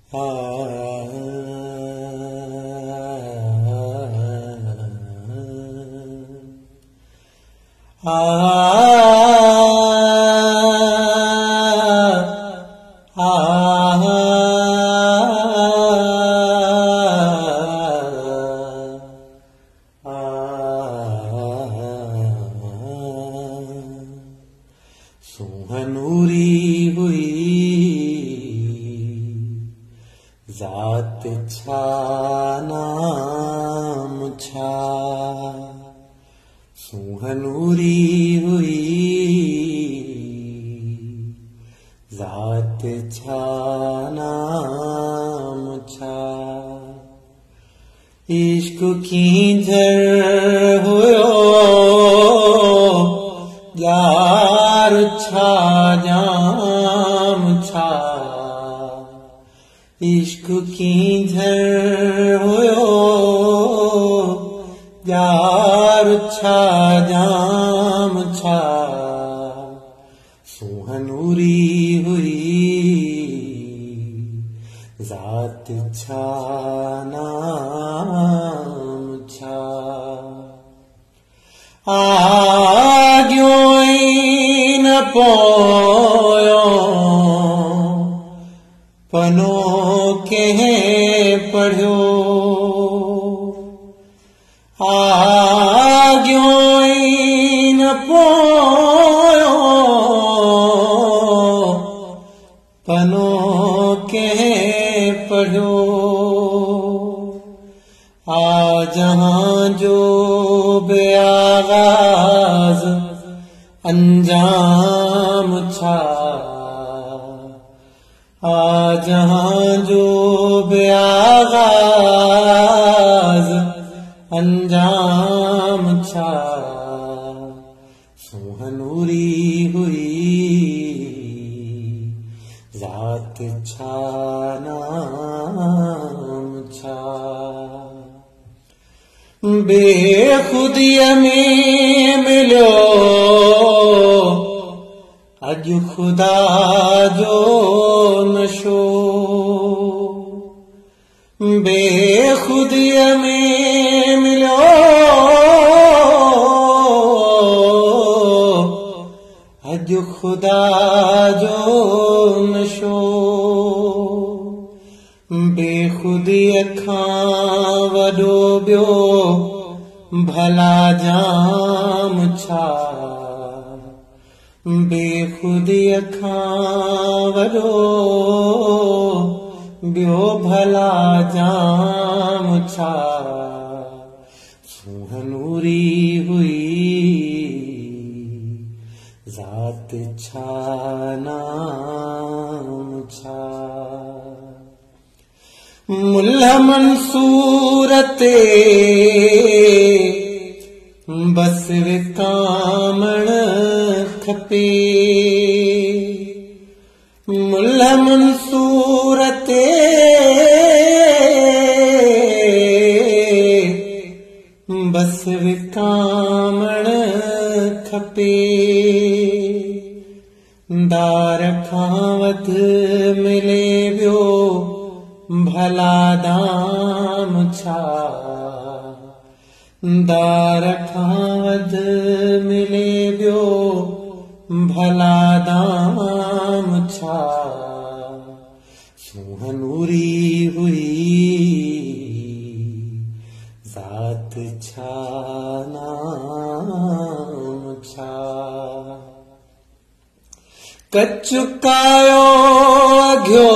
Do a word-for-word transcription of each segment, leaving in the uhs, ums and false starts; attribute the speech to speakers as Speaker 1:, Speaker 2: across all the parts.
Speaker 1: आ सुहनूरी हुई जात छा नाम छा, सुहनूरी हुई जात छा नाम छा। इश्क कींजर हुयो यार छा जाम छा, इश्क कींजर हुयो यार छा जाम छा। सुहनूरी हुई जात छा नाम छा। आग्यो न पोयो पनो कहीं पढ़ियो, आग्यो न पोयो पनो कहीं पढ़ियो। आ जहां जो बेआगाज अंजाम छा, आ जहां जो बेआगाज अंजाम छा। सुहनूरी हुई जात छा नाम छा। बेखुदीअ में मिलियो अॼु खुदा जो नशो, बेखुदीअ में मिलियो अॼु खुदा जो नशो। बेखुदीअ खां वॾो ॿियो भला जाम छा, बेखुदीअ खां वॾो ॿियो भला जाम छा। सुहनूरी हुई जात छा नाम छा। मुल्ला मंसूर ते बस विकामण खपे, मुल्ला मंसूर ते बस विकामण खपे। दार खां वध मिले ॿियो भला दाम छा, दार खां वध मिले ॿियो भला दाम छा। सुहनूरी हुई जात छा नाम छा। कचुकायो अघियो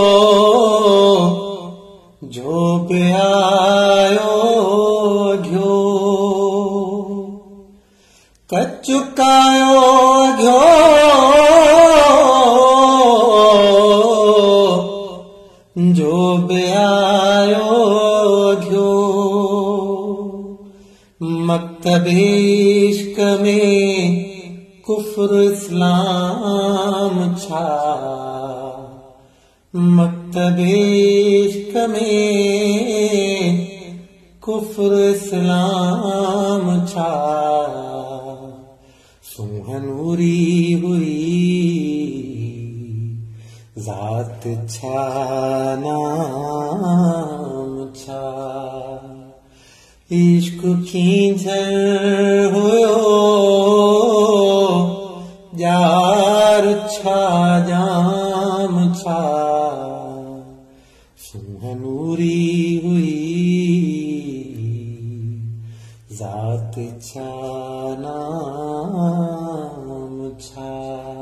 Speaker 1: जो पियायो घ्यो, कचुकायो घ्यो जो पियायो घ्यो। मकतब इश्क में कुफ्र इस्लाम छा, मकतब इश्क में कुफ्र इस्लाम छा। सुहनूरी हुई ज़ात छा नाम छा इश्क खींझर हुयो यार छा जाम छा सुहनूरी हुई ज़ात छा नाम छा।